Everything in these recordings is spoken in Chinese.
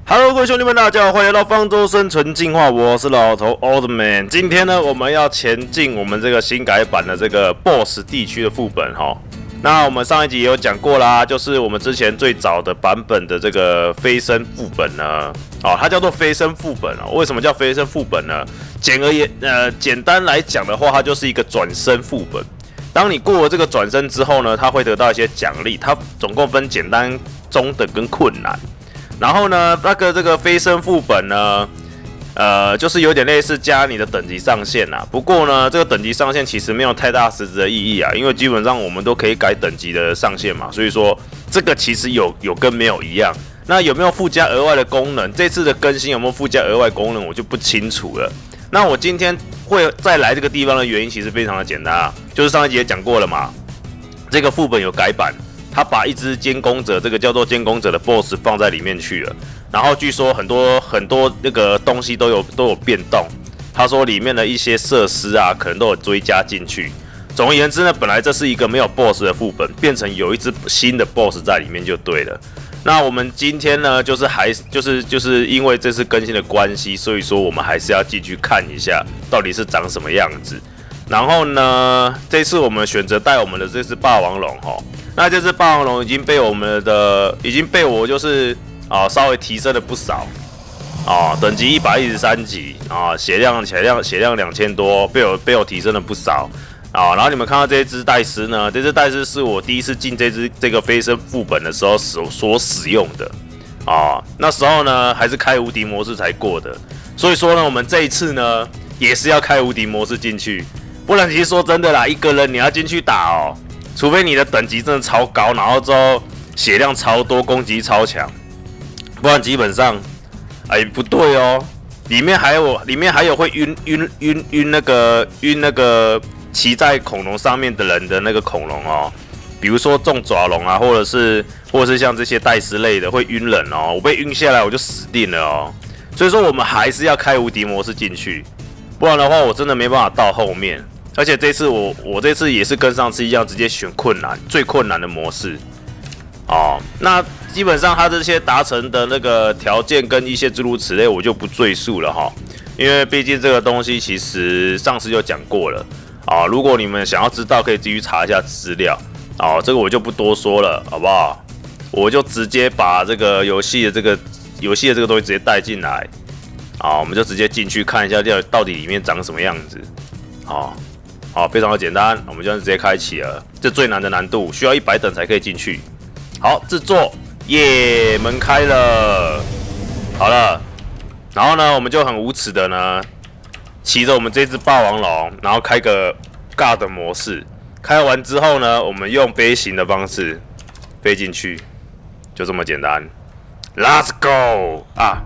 Hello， 各位兄弟们，大家好，欢迎来到方舟生存进化，我是老头 Old Man。今天呢，我们要前进我们这个新改版的这个 BOSS 地区的副本哈。那我们上一集也有讲过啦，就是我们之前最早的版本的这个飞升副本呢，它叫做飞升副本为什么叫飞升副本呢？简单来讲的话，它就是一个转生副本。当你过了这个转生之后呢，它会得到一些奖励，它总共分简单、中等跟困难。然后呢，这个飞升副本呢，就是有点类似加你的等级上限啦。不过呢，这个等级上限其实没有太大实质的意义啊，因为基本上我们都可以改等级的上限嘛。所以说，这个其实有跟没有一样。那有没有附加额外的功能？这次的更新有没有附加额外功能，我就不清楚了。那我今天会再来这个地方的原因，其实非常的简单啊，就是上一集也讲过了嘛，这个副本有改版。他把一只监工者，这个叫做监工者的 BOSS 放在里面去了，然后据说很多那个东西都有变动。他说里面的一些设施啊，可能都有追加进去。总而言之呢，本来这是一个没有 BOSS 的副本，变成有一只新的 BOSS 在里面就对了。那我们今天呢，就是因为这次更新的关系，所以说我们还是要进去看一下到底是长什么样子。然后呢，这次我们选择带我们的这只霸王龙哈。那这只霸王龙已经被我就是稍微提升了不少等级113级血量2000多，被我提升了不少然后你们看到这只戴斯呢，这只戴斯是我第一次进这个飞升副本的时候所使用的那时候呢还是开无敌模式才过的，所以说呢我们这一次呢也是要开无敌模式进去，不然其实说真的啦，一个人你要进去打除非你的等级真的超高，然后之后血量超多，攻击超强，不然基本上，不对里面还有会晕那个骑在恐龙上面的人的那个恐龙比如说重爪龙啊，或者是像这些戴斯类的会晕人我被晕下来我就死定了所以说我们还是要开无敌模式进去，不然的话我真的没办法到后面。而且这次我这次也是跟上次一样，直接选最困难的模式那基本上它这些达成的那个条件跟一些诸如此类，我就不赘述了因为毕竟这个东西其实上次就讲过了如果你们想要知道，可以自己查一下资料这个我就不多说了，好不好？我就直接把这个游戏的这个东西直接带进来我们就直接进去看一下到底里面长什么样子非常的简单，我们就直接开启了。这最难的难度，需要100等才可以进去。好，制作，门开了，好了。然后呢，我们就很无耻的呢，骑着我们这只霸王龙，然后开个 God 模式。开完之后呢，我们用飞行的方式飞进去，就这么简单。Let's go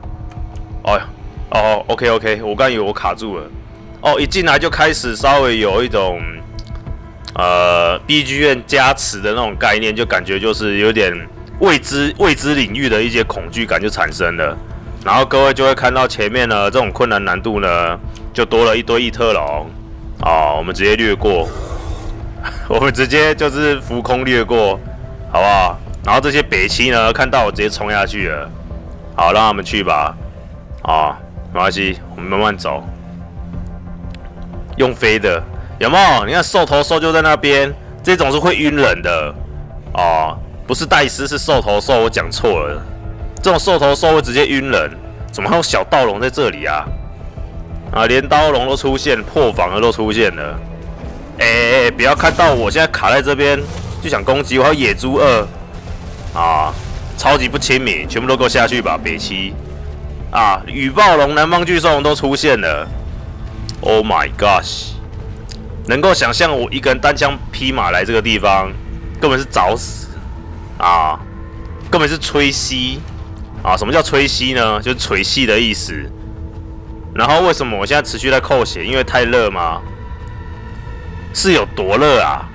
OK， 我刚以为我卡住了。一进来就开始稍微有一种BGM 加持的那种概念，就感觉就是有点未知领域的一些恐惧感就产生了。然后各位就会看到前面呢这种困难难度呢就多了一堆异特龙我们直接略过，我们直接就是浮空略过，好不好？然后这些北七呢看到我直接冲下去了，好，让他们去吧没关系，我们慢慢走。用飞的有没有？你看兽头兽就在那边，这种是会晕人的不是戴斯是兽头兽，我讲错了。这种兽头兽会直接晕人，怎么还有小盗龙在这里啊？连刀龙都出现，破防的都出现了。不要看到我现在卡在这边就想攻击我，还有野猪2超级不亲民，全部都给我下去吧，北七羽暴龙、南方巨兽龙都出现了。Oh my gosh！ 能够想象我一个人单枪匹马来这个地方，根本是找死根本是吹吸什么叫吹吸呢？就是吹戏的意思。然后为什么我现在持续在扣血？因为太热吗？是有多热啊？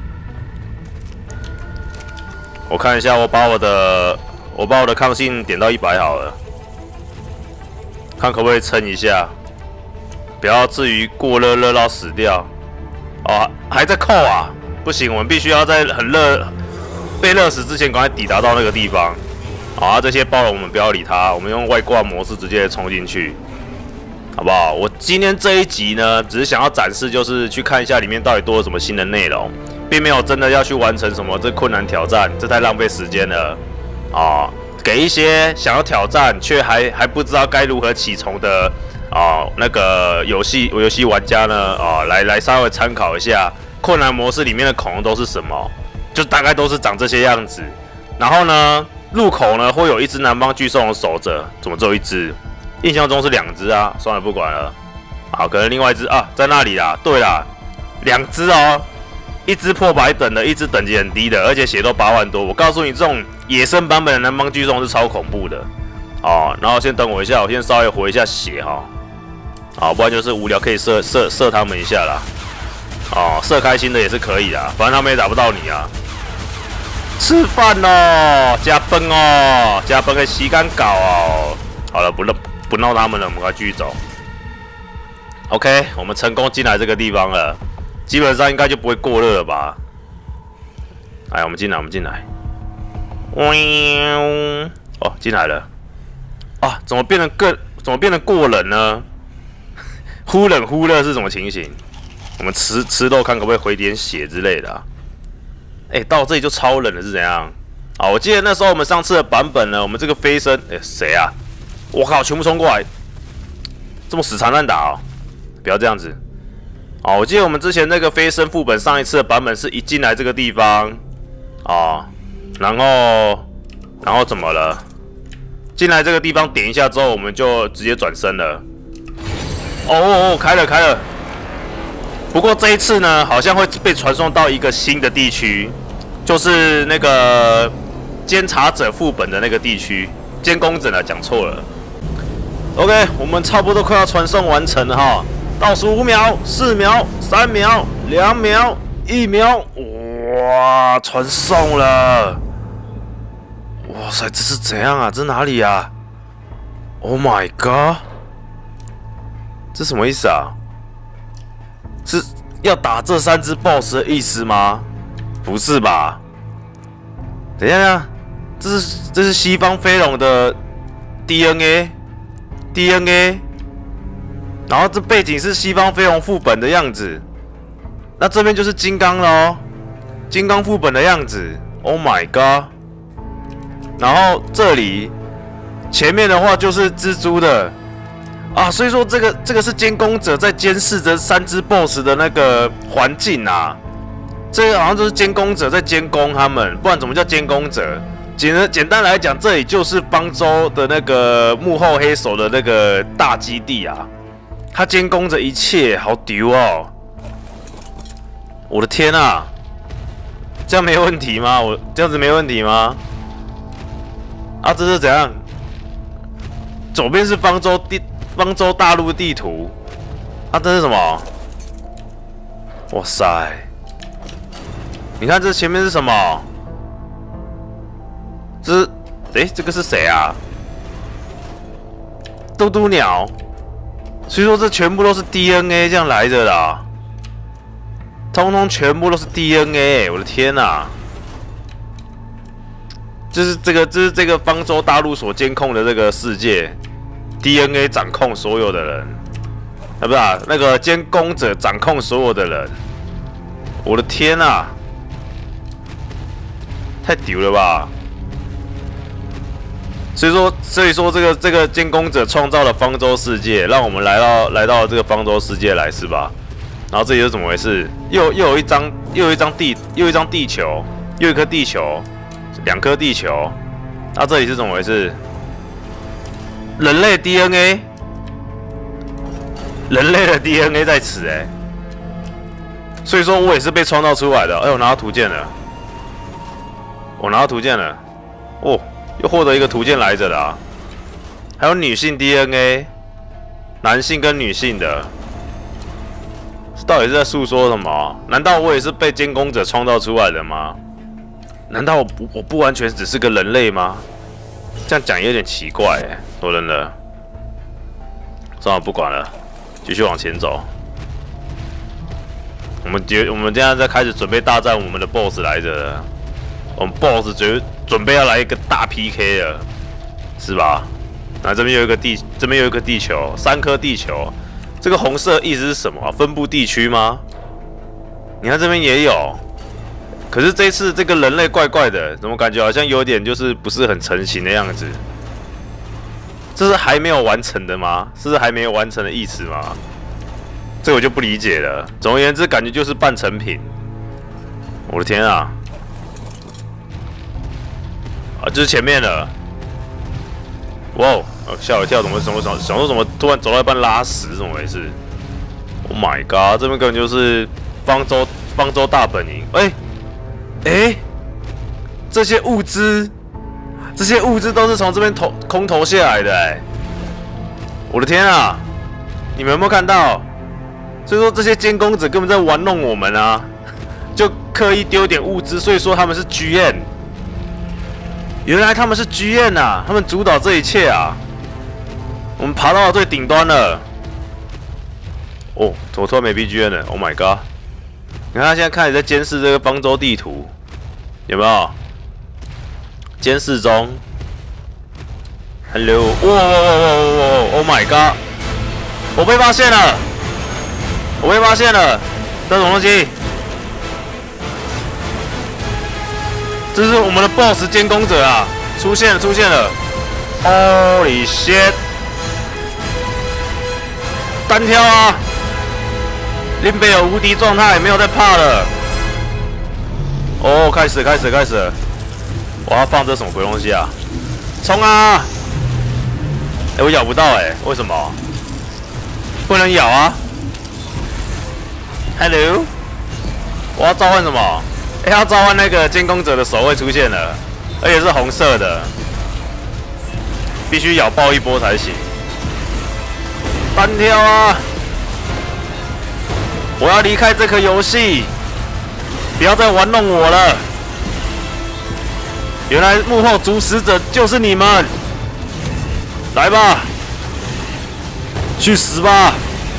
我看一下，我把我的抗性点到100好了，看可不可以撑一下。不要至于过热到死掉还在扣不行，我们必须要在很热被热死之前赶快抵达到那个地方好，这些暴龙我们不要理它，我们用外挂模式直接冲进去，好不好？我今天这一集呢，只是想要展示，就是去看一下里面到底多了什么新的内容，并没有真的要去完成什么这困难挑战，这太浪费时间了啊！给一些想要挑战却还不知道该如何启程的那个游戏玩家呢来稍微参考一下困难模式里面的恐龙都是什么，就大概都是长这些样子。然后呢，入口呢会有一只南方巨兽龙守着，怎么只有一只？印象中是2只啊，算了不管了。好，可能另外一只啊在那里啦。对啦，2只哦，一只破百等的，一只等级很低的，而且血都8万多。我告诉你，这种野生版本的南方巨兽龙是超恐怖的哦。然后先等我一下，我先稍微回一下血哈。好，不然就是无聊可以射他们一下啦。哦，射开心的也是可以的，反正他们也打不到你啊。吃饭咯，加崩哦，加崩的时间搞哦。好了，不闹他们了，我们快继续走。OK， 我们成功进来这个地方了，基本上应该就不会过热了吧？哎，我们进来。哦，进来了。啊，怎么变得过冷呢？忽冷忽热是什么情形？我们吃肉看可不可以回点血之类的啊？哎，到这里就超冷了是怎样？啊，我记得那时候我们上次的版本呢，我们这个飞升，哎，谁啊？我靠，全部冲过来，这么死缠烂打哦！不要这样子。哦，我记得我们之前那个飞升副本上一次的版本是一进来这个地方，啊，然后怎么了？进来这个地方点一下之后，我们就直接转身了。哦，开了。不过这一次呢，好像会被传送到一个新的地区，就是那个监察者副本的那个地区，监工者呢讲错了。OK， 我们差不多快要传送完成了哈，倒数5秒、4秒、3秒、2秒、1秒，哇，传送了！哇塞，这是怎样啊？这哪里啊 ？Oh my god！ 这什么意思啊？是要打这3只 BOSS 的意思吗？不是吧？等一下，这是西方飞龙的 DNA， 然后这背景是西方飞龙副本的样子，那这边就是金刚咯，金刚副本的样子。Oh my god！ 然后这里前面的话就是蜘蛛的啊，所以说这个是监工者在监视着3只 BOSS 的那个环境啊，这个好像就是监工者在监工他们，不然怎么叫监工者？简单来讲，这里就是方舟的那个幕后黑手的那个大基地啊，他监工着一切，好丢哦！我的天啊，这样没问题吗？我这样子没问题吗？啊，这是怎样？左边是方舟大陆地图，啊，这是什么？哇塞！你看这前面是什么？这个是谁啊？嘟嘟鸟。所以说这全部都是 DNA 这样来的啦，通全部都是 DNA， 我的天哪！这是这个方舟大陆所监控的这个世界 ，DNA 掌控所有的人，啊不是啊，那个监工者掌控所有的人，我的天哪！太屌了吧！所以说这个监工者创造了方舟世界，让我们来到这个方舟世界来是吧？然后这里是怎么回事？又有一张地球，又一颗地球，2颗地球。那这里是怎么回事？人类 DNA， 人类的 DNA 在此哎、欸，所以说我也是被创造出来的。哎，我拿到图鉴了，哦。又获得一个图鉴来着啦，还有女性 DNA， 男性跟女性的，到底是在诉说什么？难道我也是被监工者创造出来的吗？难道我不完全只是个人类吗？这样讲有点奇怪哎，说真的。算了，不管了，继续往前走。我们现在在开始准备大战我们的 BOSS 来着了。我们 BOSS 准备要来一个大 PK 了。 是吧？那这边有一个地球，3颗地球。这个红色意思是什么啊？分布地区吗？你看这边也有，可是这一次这个人类怪怪的，怎么感觉好像有点就是不是很成型的样子？这是还没有完成的吗？这是还没有完成的意思吗？这我就不理解了。总而言之，感觉就是半成品。我的天啊！啊，就是前面了。哇哦！吓我一跳，怎么想说怎么突然走到一半拉屎，怎么回事 ？Oh my god！ 这边根本就是方舟大本营。这些物资都是从这边空投下来的我的天啊！你们有没有看到？所以说这些监工者根本在玩弄我们啊，就刻意丢点物资，所以说他们是 GM。原来他们是 GM 啊，他们主导这一切啊。我们爬到了最顶端了。哦，怎么突然没 BGM 了 ？Oh my god！ 你看他现在开始在监视这个方舟地图，有没有？监视中。Hello！ 哇 ！Oh my god！ 我被发现了！这是什么东西？这是我们的 BOSS 监工者啊！出现了 ！Holy shit！ 单挑啊！林北有无敌状态，没有在怕了。哦，开始了！我要放这什么鬼东西啊？冲啊！我咬不到为什么？不能咬啊 ！Hello， 我要召唤什么？要召唤那个监工者的守卫出现了，而且是红色的，必须咬爆一波才行。单挑啊！我要离开这颗游戏，不要再玩弄我了。原来幕后主使者就是你们，来吧，去死吧！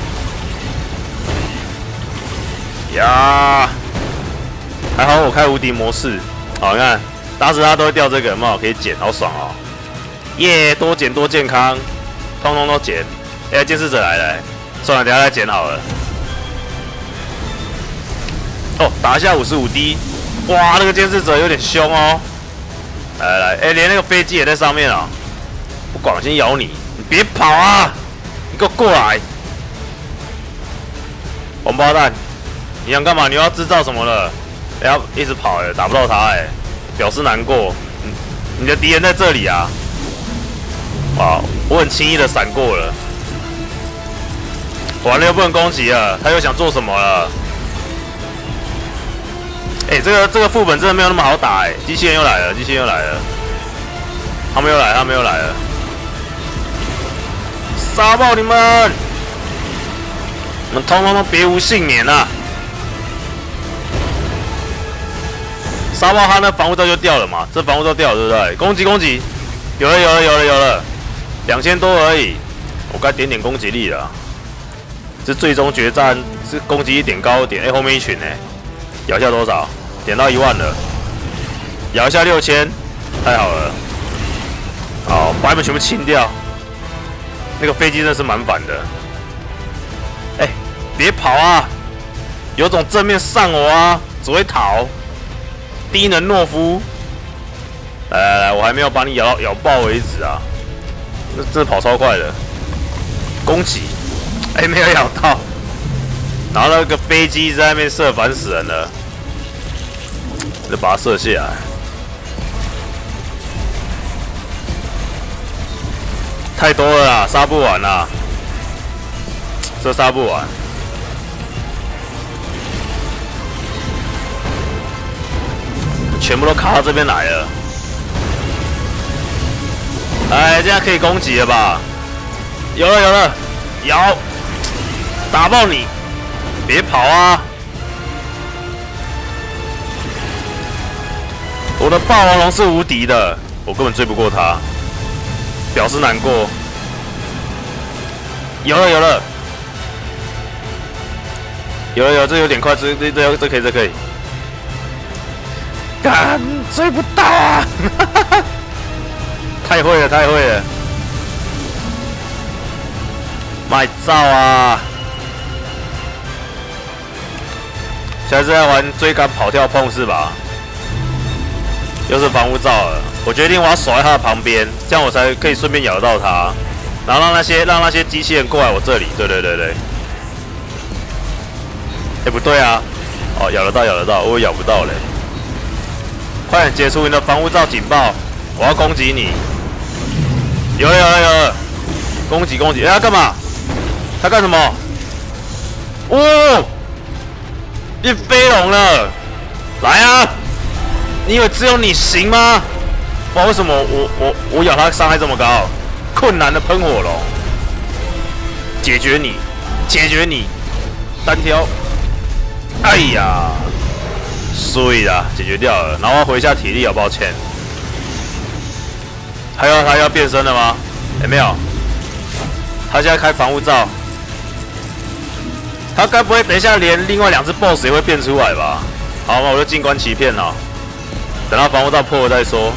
呀，还好我开无敌模式。好，你看打死他都会掉这个，有可以捡，好爽哦！耶，多捡多健康，通通都捡。监视者来了算了，等一下再捡好了。哦，打一下55滴，哇，那个监视者有点凶哦。来，连那个飞机也在上面啊！不管，我先咬你，你别跑啊！你给我过来！王八蛋，你想干嘛？你要制造什么了？要一直跑打不到他表示难过。你的敌人在这里啊！哇，我很轻易的闪过了。完了又不能攻击了，他又想做什么了？这个副本真的没有那么好打机器人又来了，他们又来了，杀爆你们！你们通通都别无幸免啊！杀爆他，那防护罩就掉了嘛，这防护罩掉了对不对？攻击，有了，2000多而已，我该点攻击力了。这最终决战是攻击力点高一点，后面一群咬下多少？点到1万了，咬一下6000，太好了。好，把你们全部清掉。那个飞机真的是蛮反的。别跑啊！有种正面上我啊，只会逃。低能懦夫。来，我还没有把你咬爆为止啊！那真的跑超快的。攻击。没有咬到，然后那个飞机在那边射，烦死人了，就把它射下来。太多了啦，杀不完啦，这杀不完。全部都卡到这边来了。现在可以攻击了吧？有了，咬！打爆你！别跑啊！我的霸王龙是无敌的，我根本追不过他，表示难过。有了，这有点快，这可以。干，追不到啊！ 太会了，太会了！卖照啊！现在是在玩追赶、跑跳、碰是吧？又是防护罩了，我决定我要守在他的旁边，这样我才可以顺便咬到他，然后让那些机器人过来我这里。对。哎，不对啊！哦，咬得到，我咬不到嘞。快点解除你的防护罩警报！我要攻击你！有！攻击！哎，他干嘛？他干什么？哦，变飞龙了！来啊！你以为只有你行吗？不知道为什么我咬他伤害这么高？困难的喷火龙，解决你！单挑！哎呀，衰啦，解决掉了。然后回一下体力啊，抱歉。他要变身了吗？哎，没有。他现在开防护罩。他该不会等一下连另外2只 BOSS 也会变出来吧？好嘛，我就静观其变了。等到防护罩破了再说。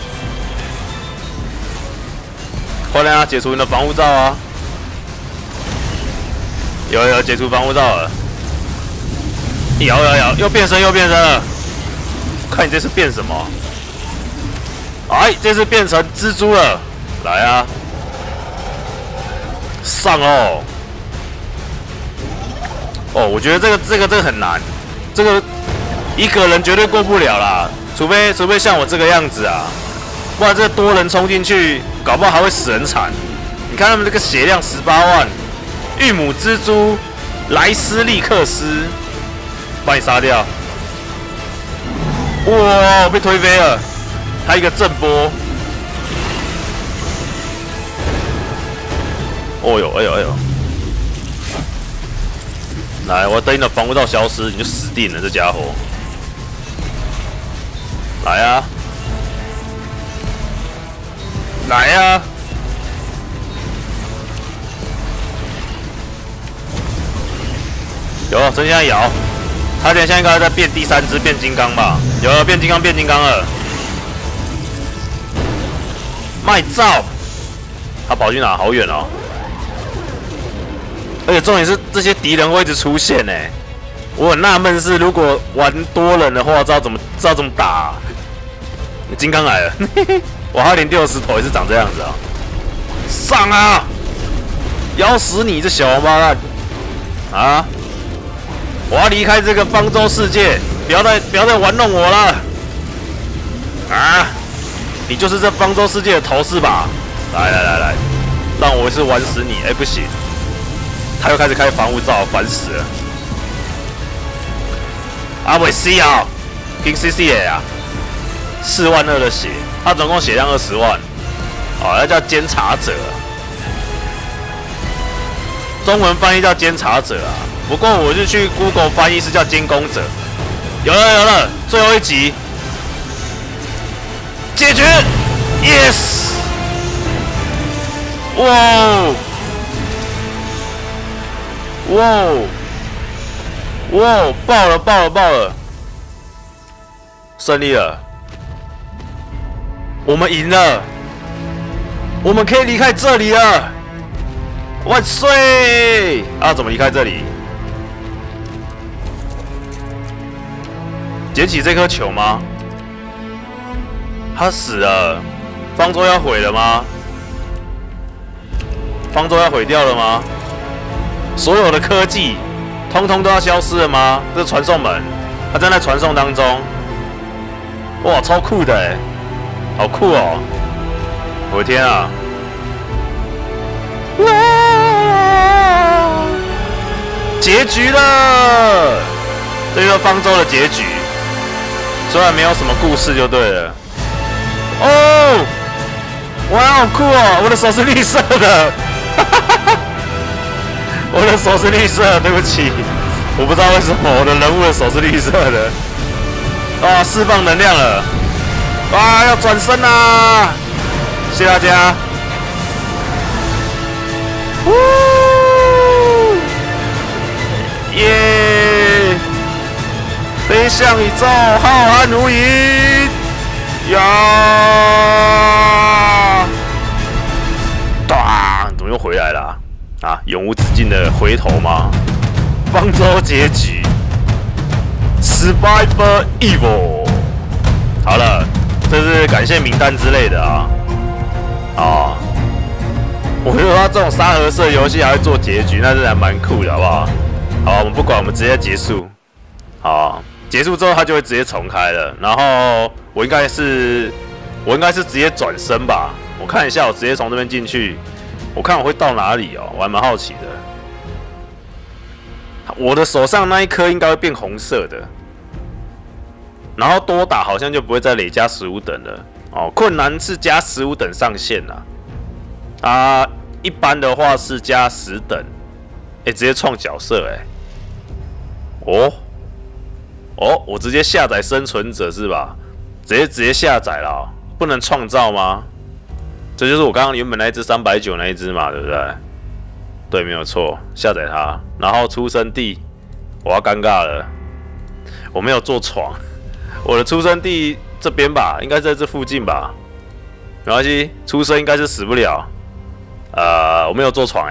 快点啊，解除你的防护罩啊！有解除防护罩了。有，又变身了！看你这次变什么？哎，这次变成蜘蛛了！来啊，上哦！哦，我觉得这个很难，这个一个人绝对过不了啦，除非像我这个样子啊，不然这多人冲进去，搞不好还会死人惨。你看他们这个血量18万，玉母蜘蛛莱斯利克斯。把你杀掉！哇，被推飞了！他一个震波！哦呦，哎呦！来，我等你的防护罩消失，你就死定了，这家伙！来啊！有，真现在咬！他等一下应该在变第3只变金刚吧？有了，变金刚了！卖照！他跑去哪？好远哦！而且重点是这些敌人会一直出现呢。我很纳闷是，如果玩多人的话，知道怎么打啊？金刚来了！哇，他连丢石头也是长这样子啊！上啊！咬死你这小王八蛋！啊！我要离开这个方舟世界，不要再玩弄我了！啊！你就是这方舟世界的头是吧？来，让我一次玩死你！哎，不行，他又开始开防护罩，烦死了！阿伟 C 啊，跟 CC 啊，4万2的血，他总共血量20万，哦，那叫监察者，中文翻译叫监察者啊。不过我就去 Google 翻译是叫监工者。有了，最后一集解决 ，yes！ 哇！爆了！胜利了！我们赢了！我们可以离开这里了！万岁！啊，怎么离开这里？捡起这颗球吗？他死了，方舟要毁了吗？方舟要毁掉了吗？所有的科技，通通都要消失了吗？这是传送门，它正在传送当中。哇，超酷的哎，好酷哦！我的天啊！哇！结局了，这就是方舟的结局。虽然没有什么故事就对了。哦，哇，好酷哦！我的手是绿色的，我的手是绿色的，对不起，我不知道为什么我的人物的手是绿色的。啊，释放能量了！啊，要转身啦！谢谢大家。耶！飞向宇宙，浩瀚无垠。呀！ 啦！啊，永无止境的回头吗？方舟结局 ，Survivor Evil。好了，这是感谢名单之类的啊。啊，我觉得他这种沙盒式游戏还会做结局，那是还蛮酷的，好不好？好，我们不管，我们直接结束。好，结束之后它就会直接重开了。然后我应该是直接转身吧？我看一下，我直接从这边进去，我看我会到哪里哦？我还蛮好奇的。我的手上那一颗应该会变红色的，然后多打好像就不会再累加15等了。哦，困难是加15等上限啦。啊，一般的话是加10等。直接创角色我直接下载生存者是吧？直接下载了，不能创造吗？这就是我刚刚原本那一只390那一只嘛，对不对？对，没有错，下载它，然后出生地，我要尴尬了，我没有坐床，我的出生地这边吧，应该在这附近吧？没关系，出生应该是死不了。我没有坐床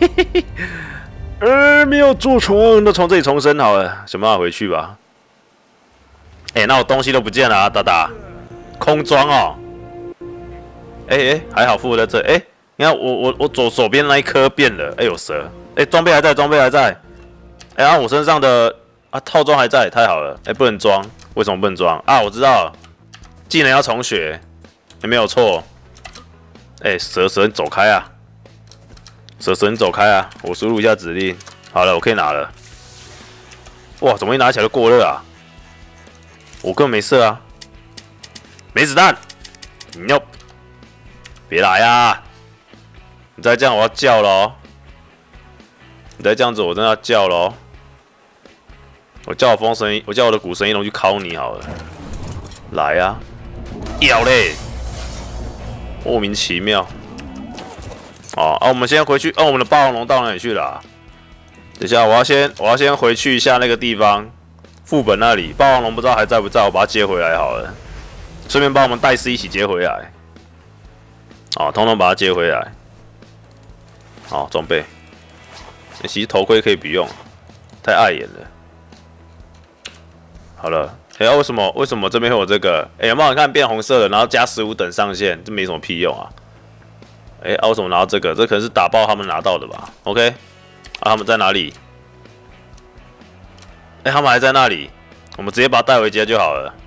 没有坐床，那从这里重生好了，想办法回去吧。那我东西都不见了啊，大大，空装哦。还好复活在这。你看我左边那一颗变了，有蛇。装备还在，装备还在。我身上的套装还在，太好了。不能装，为什么不能装啊？我知道了，技能要重学，没有错。蛇你走开啊！蛇你走开啊！我输入一下指令，好了，我可以拿了。哇，怎么一拿起来就过热啊？我根本没射啊，没子弹。Nope， 别来啊！你再这样我要叫咯。你再这样子我真的要叫咯。我叫我的古神翼龙去敲你好了。来啊！咬嘞！莫名其妙。我们先回去。我们的霸王龙到哪里去了等一下，我要先回去一下那个地方，副本那里。霸王龙不知道还在不在，我把它接回来好了。顺便把我们戴斯一起接回来。通通把它接回来。好，装备。其实头盔可以不用，太碍眼了。好了，为什么这边会有这个？有没有人看变红色的，然后加15等上限，这没什么屁用啊。为什么拿到这个？这可能是打爆他们拿到的吧 ？OK， 他们在哪里？他们还在那里，我们直接把它带回家就好了。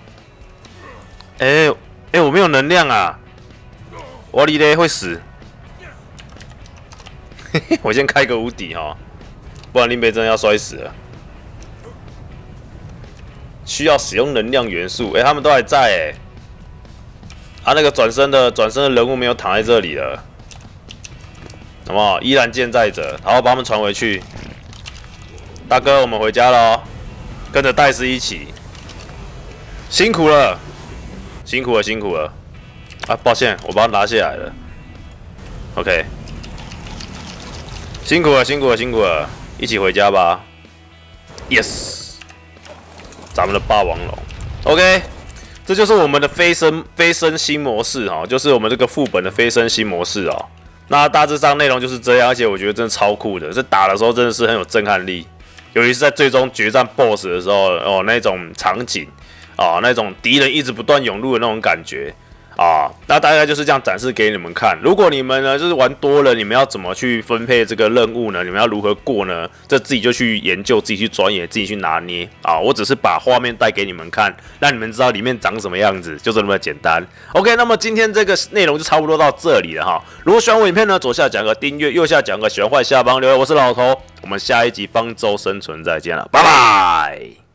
我没有能量啊！我离嘞会死。我先开个无敌哈，不然林北真的要摔死了。需要使用能量元素，他们都还在那个转身的人物没有躺在这里了，好不好？依然健在着，好，把他们传回去。大哥，我们回家喽，跟着戴斯一起。辛苦了，辛苦了，辛苦了。抱歉，我把它拿下来了。OK， 辛苦了，辛苦了，辛苦了，一起回家吧。Yes。咱们的霸王龙 ，OK， 这就是我们的飞升新模式就是我们这个副本的飞升新模式那大致上内容就是这样，而且我觉得真的超酷的，这打的时候真的是很有震撼力，尤其是在最终决战 BOSS 的时候那种场景那种敌人一直不断涌入的那种感觉那大概就是这样展示给你们看。如果你们呢就是玩多了，你们要怎么去分配这个任务呢？你们要如何过呢？这自己就去研究，自己去钻研，自己去拿捏我只是把画面带给你们看，让你们知道里面长什么样子，就这么简单。OK， 那么今天这个内容就差不多到这里了如果喜欢我影片呢，左下角个订阅，右下角个喜欢坏下方留言。我是老头，我们下一集方舟生存再见了，拜拜。